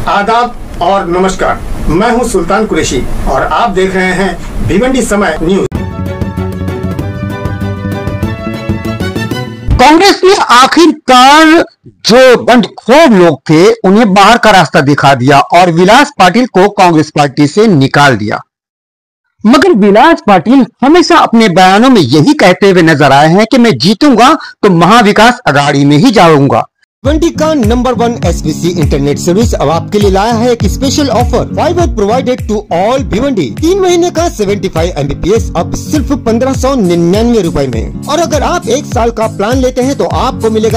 आदाब और नमस्कार, मैं हूं सुल्तान कुरैशी और आप देख रहे हैं भिवंडी समय न्यूज। कांग्रेस ने आखिरकार जो बंडखोर लोग थे उन्हें बाहर का रास्ता दिखा दिया और विलास पाटिल को कांग्रेस पार्टी से निकाल दिया। मगर विलास पाटिल हमेशा अपने बयानों में यही कहते हुए नजर आए हैं कि मैं जीतूंगा तो महाविकास अघाड़ी में ही जाऊंगा। भिवंडी का नंबर 1 एसबीसी इंटरनेट सर्विस अब आपके लिए लाया है एक special offer. Fibre provided to all Bhiwandi. 3 महीने का 75 MBPS अब सिर्फ 1599 रूपए में, और अगर आप 1 साल का प्लान लेते हैं तो आपको मिलेगा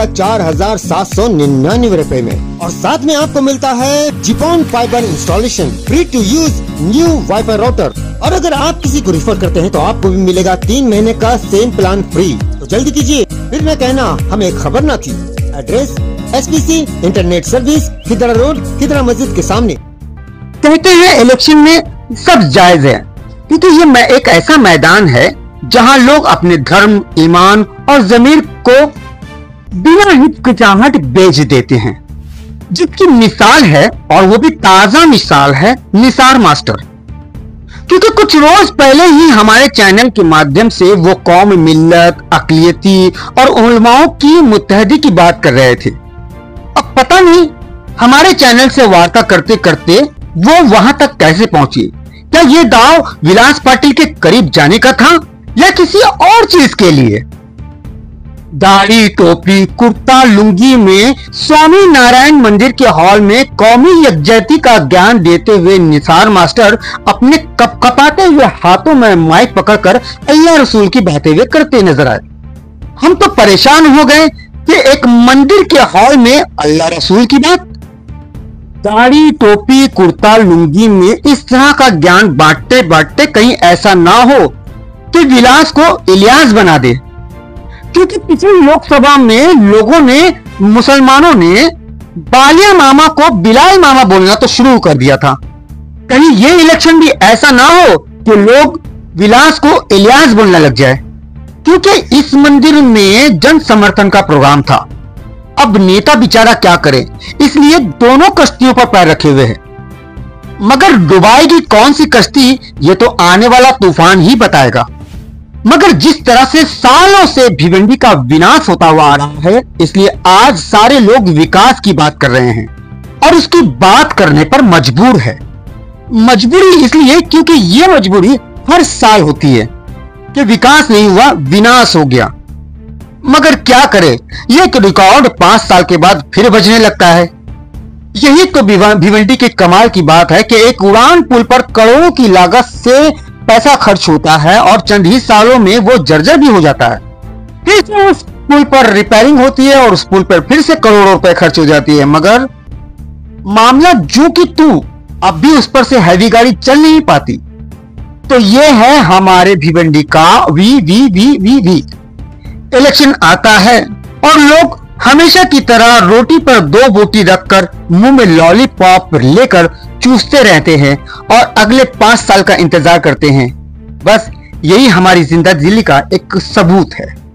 4799 रूपए में, और साथ में आपको मिलता है GPON fibre installation, free to use new WiFi router, और अगर आप किसी को रिफर करते हैं तो आपको भी मिलेगा 3 महीने का सेम प्लान फ्री। तो जल्दी कीजिए, फिर मैं कहना हमें खबर न थी। Address SBC internet service, Khidra road, Khidra मस्जिद के सामने। कहते हैं इलेक्शन में सब जायज है, क्योंकि ये एक ऐसा मैदान है जहां लोग अपने धर्म, ईमान और जमीर को बिना हिचकिचाहट बेच देते हैं, जिसकी मिसाल है, और वो भी ताजा मिसाल है, निसार मास्टर। क्योंकि कुछ रोज पहले ही हमारे चैनल के माध्यम से वो कौम, मिल्लत, अक़लियती और उलमाओं की मुत्तहदी की बात कर रहे थे। अब पता नहीं हमारे चैनल से वार्ता करते करते वो वहां तक कैसे पहुंचे। क्या ये दाव विलास पाटिल के करीब जाने का था या किसी और चीज के लिए? दाढ़ी, टोपी, कुर्ता, लुंगी में स्वामी नारायण मंदिर के हॉल में कौमी यकजहती का ज्ञान देते हुए निसार मास्टर अपने कपकपाते हुए हाथों में माइक पकड़कर अल्लाह रसूल की बातें हुए करते नजर आए। हम तो परेशान हो गए कि एक मंदिर के हॉल में अल्लाह रसूल की बात। दाढ़ी, टोपी, कुर्ता, लुंगी में इस तरह का ज्ञान बांटते बांटते कहीं ऐसा ना हो कि विलास को इलियास बना दे। क्योंकि पिछली लोकसभा में लोगों ने, मुसलमानों ने बालिया मामा को बिलाल मामा बोलना तो शुरू कर दिया था। कहीं ये इलेक्शन भी ऐसा ना हो कि लोग विलास को इलियास बोलने लग जाए, क्योंकि इस मंदिर में जन समर्थन का प्रोग्राम था। अब नेता बेचारा क्या करे, इसलिए दोनों कश्तियों पर पैर रखे हुए हैं। मगर डुबाएगी कौन सी कश्ती, ये तो आने वाला तूफान ही बताएगा। मगर जिस तरह से सालों से भिवंडी का विनाश होता हुआ आ रहा है, इसलिए आज सारे लोग विकास की बात कर रहे हैं और उसकी बात करने पर मजबूर है। मजबूरी इसलिए क्योंकि ये मजबूरी हर साल होती है कि विकास नहीं हुआ, विनाश हो गया। मगर क्या करे, ये रिकॉर्ड 5 साल के बाद फिर बजने लगता है। यही तो भिवंडी के कमाल की बात है कि एक उड़ान पुल पर करोड़ों की लागत से पैसा खर्च होता है और चंद ही सालों में वो जर्जर भी हो जाता है। फिर से उस पुल पर रिपेयरिंग होती है और उस पुल पर फिर से करोड़ों रुपए खर्च हो जाती है, मगर मामला जो कि तू अब भी उस पर से हैवी गाड़ी चल नहीं पाती। तो ये है हमारे भिवंडी का वी। इलेक्शन आता है और लोग हमेशा की तरह रोटी पर 2 बोटी रखकर मुंह में लॉलीपॉप लेकर चूसते रहते हैं और अगले 5 साल का इंतजार करते हैं। बस यही हमारी जिंदा दिली का एक सबूत है।